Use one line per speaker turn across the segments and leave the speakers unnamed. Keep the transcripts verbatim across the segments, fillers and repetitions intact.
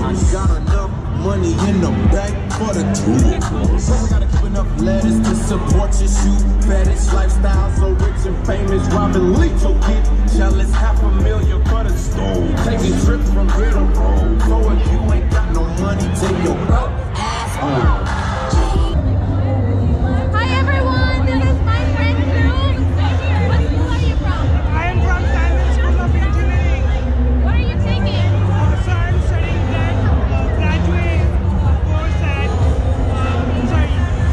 Got enough money in the bank for the tour. So we gotta keep enough letters to support your shoe fetish lifestyle. So rich and famous, Robin Leach will get jealous. Half a million for the stove. Taking trips from here to Rome. So if you ain't got no money, take your broke ass home.
Hi everyone, this is my friend Drew. What school are you from?
I am from Standard School of Engineering.
What are you taking?
Uh, so I am studying that uh, graduate uh, course at, uh, sorry.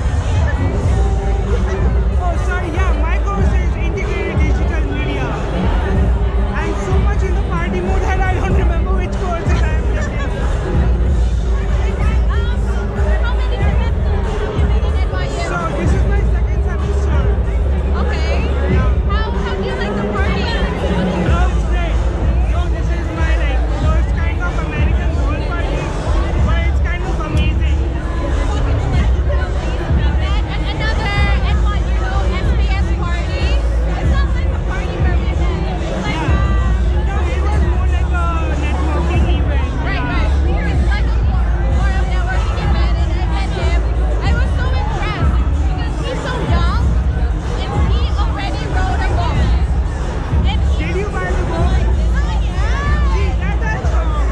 Oh, sorry, yeah, my course is Integrated Digital Media. I'm so much in the party mood that I don't remember which course I am taking.
Um, how many semesters have you been in N Y U?
So this is my second semester.
Okay.
Yeah.
How, how do you like the party?
Oh, it's great. So this is my like, so it's kind of American gold party, but it's kind of amazing.
And another N Y U S P S party. It sounds like a party where we met. It's like,
Yeah.
uh,
No, it was more like a networking event.
right,
Yeah.
right. It's like a more, more of networking event, and I met him. I was so impressed because he's so young and he already wrote a book. And he,
Did you buy the book?
oh yeah.
See, that, that's wrong.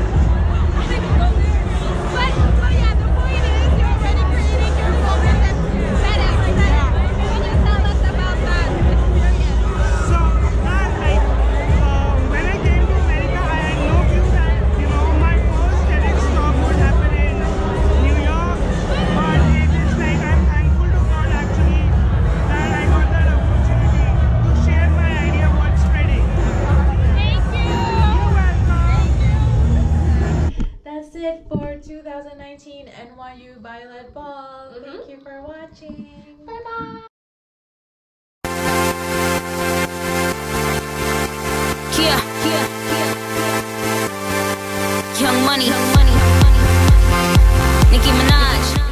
But, but yeah, the point is you're already creating your book and that's badass. Can you tell us about that experience?
So, that, like, uh, when I came to America, I had no clue that, you know, my first TEDx talk would happen in New York. But it is like, I'm thankful to God actually that I got that opportunity to share my idea of what's spreading.
Thank you.
You're welcome.
That's it for two thousand nineteen N Y U Violet Ball. Thank you for watching. Bye bye.
Kia, Kia, Young Money, Young Money, Nicki Minaj.